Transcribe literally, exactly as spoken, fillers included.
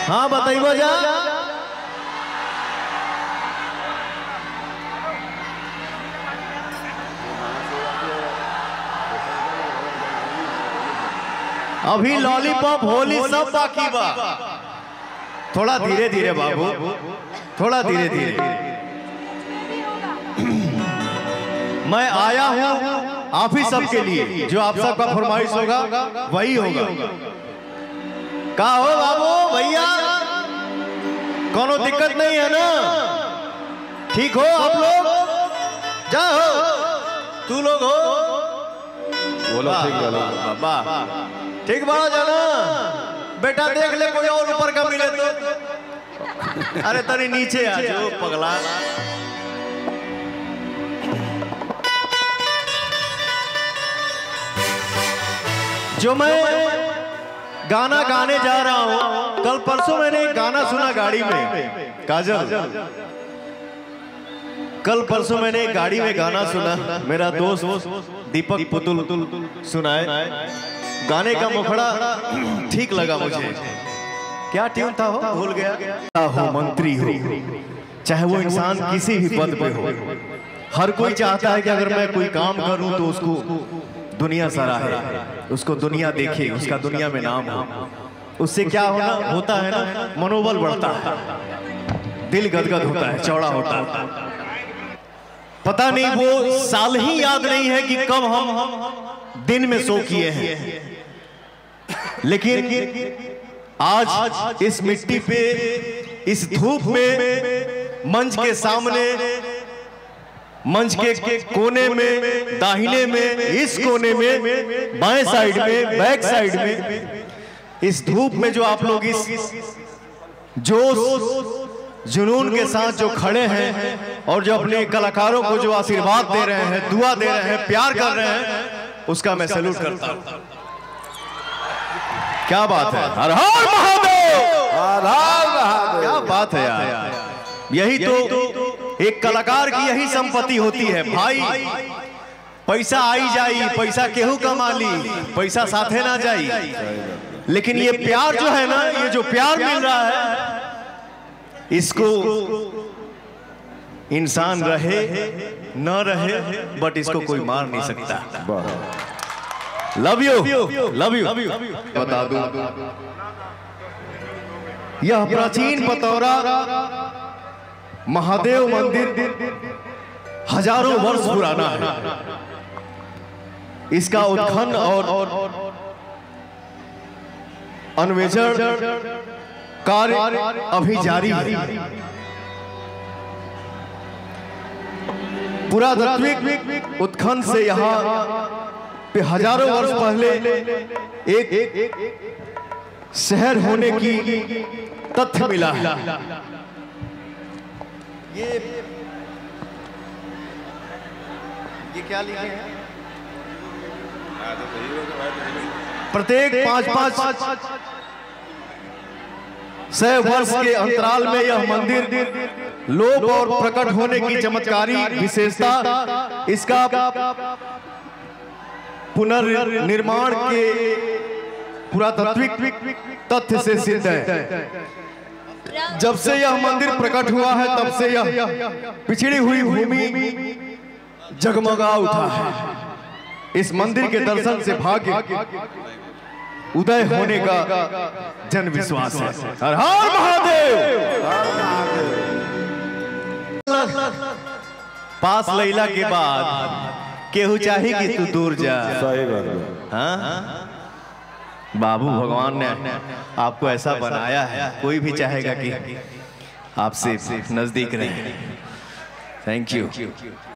हाँ बताइए जा। अभी लॉलीपॉप होली सब बाकी बा। थोड़ा धीरे धीरे बाबू, थोड़ा धीरे धीरे। मैं आया हूं आप ही सबके लिए, जो आप सबका फरमाइश होगा वही होगा। का हो बाबू भैया, कोनो दिक्कत नहीं है ना? ठीक हो आप लोग? जा हो तू लोग हो बोलो ठीक बाबा, ठीक बड़ा जाना बेटा। देख ले कोई और ऊपर का मिले तो। अरे तनी नीचे आ जाओ पगला। जो मैं गाना गाने जा रहा हूं, कल परसों मैंने एक गाना सुना गाड़ी में। काजल, कल परसों मैंने एक गाड़ी में गाना सुना, मेरा दोस्त दीपक पुतुल सुनाए। गाने का मुखड़ा ठीक लगा मुझे। क्या ट्यून था हो भूल गया। हो मंत्री हो, चाहे वो इंसान किसी भी पद पे हो, हर कोई चाहता है कि अगर मैं कोई काम करूं तो उसको दुनिया सराहे, उसको दुनिया देखे, उसका दुनिया में नाम हो। उससे क्या होना होता है ना, मनोबल बढ़ता है, दिल गदगद होता है, चौड़ा होता है। पता नहीं वो साल ही याद नहीं है कि कब हम दिन में सो किए हैं, लेकिन आज इस मिट्टी पे, इस धूप में, मंच के सामने, मंच के कोने में, दाहिने में, इस कोने में, बाएं साइड में, बैक साइड में, इस धूप में जो आप लोग इस जोश जुनून के साथ जो खड़े हैं और जो अपने कलाकारों को जो आशीर्वाद दे रहे हैं, दुआ दे रहे हैं, प्यार कर रहे हैं, उसका मैं सैल्यूट करता हूं। क्या बात है, हर हर महादेव, हर हर महादेव। क्या बात है यार, यही तो एक कलाकार की यही संपत्ति होती है भाई। पैसा आई जाई, पैसा केहू कमा ली, पैसा साथे ना जाई, लेकिन ये प्यार जो है ना, ये जो प्यार मिल रहा है, इसको इंसान रहे न रहे, बट इसको कोई मार नहीं सकता। Love you, love you. बता दूं, यह प्राचीन पतौरा महादेव मंदिर हजारों वर्ष पुराना है। इसका उत्खनन और अन्वेषण कार्य अभी जारी है। पुरातात्विक उत्खनन से यहाँ पे हजारों वर्ष पहले एक, एक, एक शहर होने की तथ्य मिला है। ये ये क्या लिखे हैं? प्रत्येक पांच पांच सौ वर्ष के अंतराल में यह मंदिर लोप और प्रकट होने की चमत्कारी विशेषता इसका पुनर्निर्माण के पुरातात्विक तथ्य से सिद्ध है। जब से यह मंदिर प्रकट हुआ है, तब से यह पिछड़ी हुई भूमि जगमगा उठा है। इस मंदिर के दर्शन से भाग्य उदय होने का जन विश्वास है। हर हर महादेव। पास लैला के बाद केहू चाहे कि तू दूर जा। सही बात। हाँ बाबू, भगवान ने आपको ऐसा बनाया है, कोई भी चाहेगा कि आपसे नजदीक रहे। Thank you.